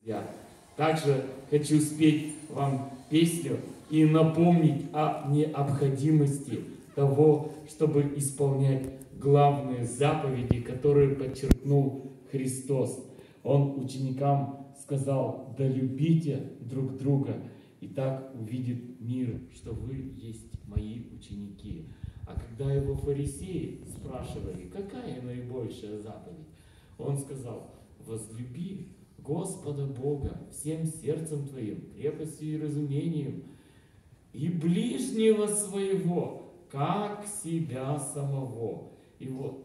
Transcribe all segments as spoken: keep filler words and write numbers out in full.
Я также хочу спеть вам песню и напомнить о необходимости того, чтобы исполнять главные заповеди, которые подчеркнул Христос. Он ученикам сказал: да любите друг друга, и так увидит мир, что вы есть мои ученики. А когда его фарисеи спрашивали, какая наибольшая заповедь, он сказал: возлюби Господа Бога всем сердцем твоим, крепостью и разумением, и ближнего своего, как себя самого. И вот,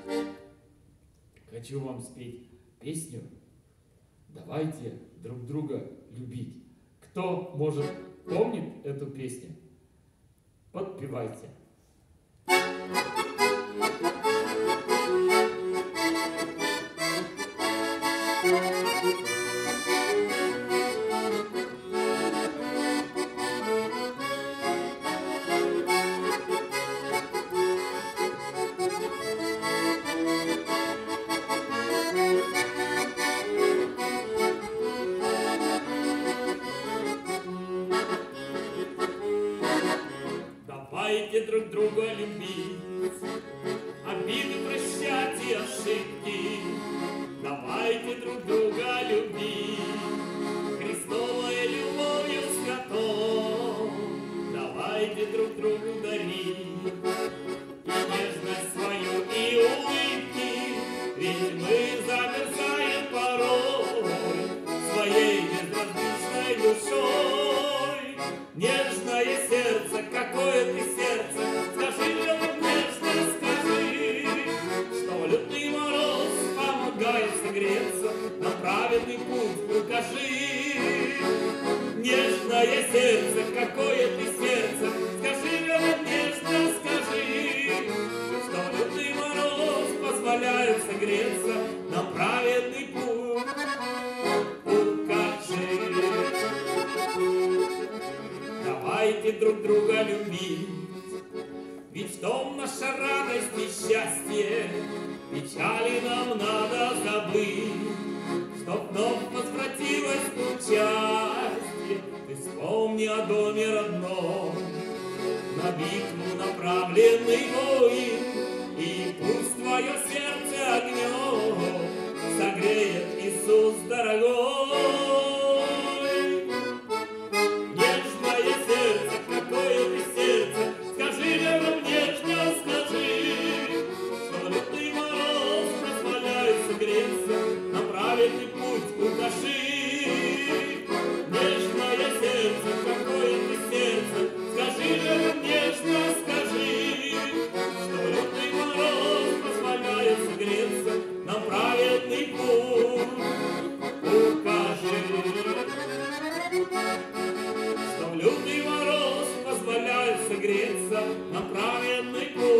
хочу вам спеть песню «Давайте друг друга любить». Кто, может, помнит эту песню? Подпевайте. Давайте друг друга любить, обиды прощать и ошибки. Давайте друг друга любить, Христовой любовью святой. Давайте друг другу дарить и нежность свою, и улыбки, ведь мы замерзаем порой своей безразличной душой. Нежное сердце, какое ты сердце, скажи, любовь, нежно скажи, что лютый мороз помогает согреться, на праведный путь укажи. Нежное сердце, какое ты сердце, скажи, любовь, нежно скажи, что лютый мороз позволяет согреться, на праведный путь укажи. Давайте друг друга любить, ведь в том наша радость и счастье. Печали нам надо забыть, чтоб вновь возвратилось участие. Ты вспомни о доме родном, на битву направленный воин, и пусть твое сердце огнем согреет Иисус дорогой. На праведный путь укажи. Нежное сердце, какое ты сердце, скажи, любовь, нежно скажи, что лютый мороз позволяет согреться, на праведный путь укажи. Что лютый мороз позволяет согреться, на праведный путь